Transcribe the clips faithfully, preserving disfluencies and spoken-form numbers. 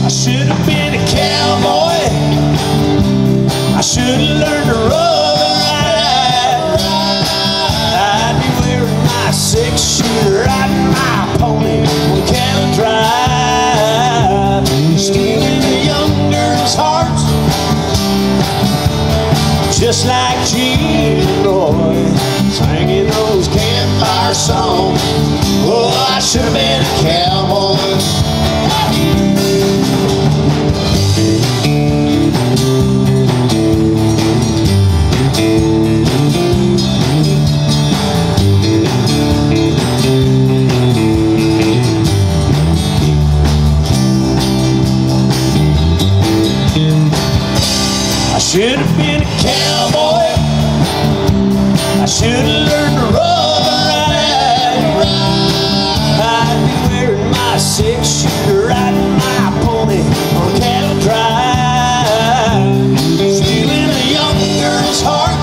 I should have been a cowboy. I should have learned to rub and ride. I'd be wearing my six-shooter, riding my pony on cattle drive, stealing the young girls' hearts, just like Gene and Roy, singing those campfire songs. Oh, I should have been a cowboy. I should have been a cowboy. I should have learned to rub and ride. I'd be wearing my six-shooter, riding my pony on cattle drive, stealing a young girl's heart,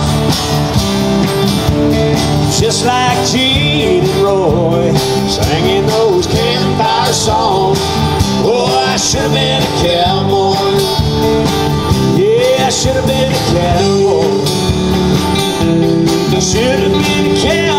just like Gene and Roy, singing those campfire songs. Oh, I should have been a cowboy. I should have been a cowboy. I should have been a cowboy.